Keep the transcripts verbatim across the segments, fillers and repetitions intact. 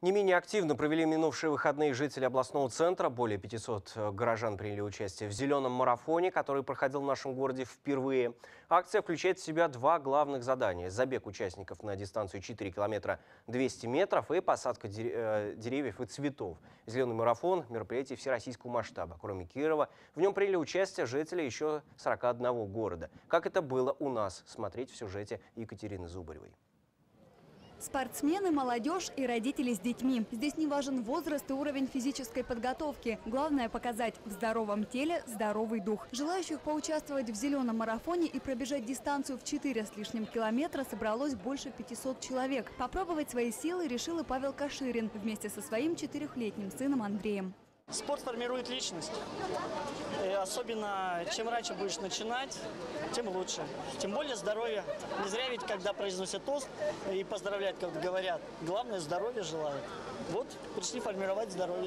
Не менее активно провели минувшие выходные жители областного центра. Более пятисот горожан приняли участие в зеленом марафоне, который проходил в нашем городе впервые. Акция включает в себя два главных задания. Забег участников на дистанцию четыре километра двести метров и посадка деревьев и цветов. Зеленый марафон – мероприятие всероссийского масштаба. Кроме Кирова, в нем приняли участие жители еще сорока одного города. Как это было у нас, смотреть в сюжете Екатерины Зубаревой. Спортсмены, молодежь и родители с детьми. Здесь не важен возраст и уровень физической подготовки. Главное – показать в здоровом теле здоровый дух. Желающих поучаствовать в зеленом марафоне и пробежать дистанцию в четыре с лишним километра собралось больше пятисот человек. Попробовать свои силы решил и Павел Каширин вместе со своим четырехлетним сыном Андреем. Спорт формирует личность. И особенно, чем раньше будешь начинать, тем лучше. Тем более здоровье. Не зря ведь, когда произносят тост и поздравляют, как говорят, главное здоровье желают. Вот, пришли формировать здоровье.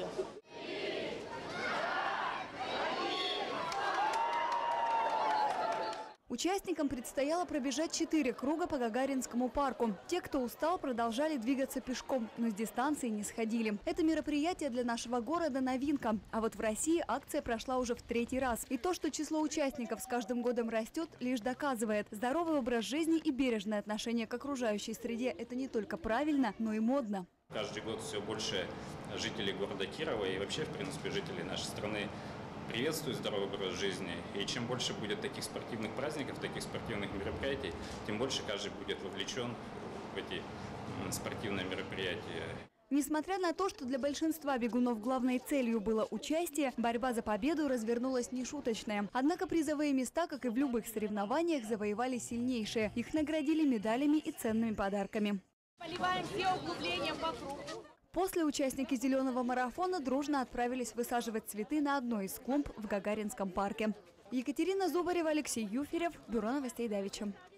Участникам предстояло пробежать четыре круга по Гагаринскому парку. Те, кто устал, продолжали двигаться пешком, но с дистанции не сходили. Это мероприятие для нашего города новинка. А вот в России акция прошла уже в третий раз. И то, что число участников с каждым годом растет, лишь доказывает. Здоровый образ жизни и бережное отношение к окружающей среде – это не только правильно, но и модно. Каждый год все больше жителей города Кирова и вообще, в принципе, жителей нашей страны приветствуют здоровый образ жизни. И чем больше будет таких спортивных праздников, таких спортивных мероприятий, тем больше каждый будет вовлечен в эти спортивные мероприятия. Несмотря на то, что для большинства бегунов главной целью было участие, борьба за победу развернулась нешуточная. Однако призовые места, как и в любых соревнованиях, завоевали сильнейшие. Их наградили медалями и ценными подарками. Поливаем все углубления по кругу. После участники зеленого марафона дружно отправились высаживать цветы на одной из клумб в Гагаринском парке. Екатерина Зубарева, Алексей Юферев, Бюро новостей Давича.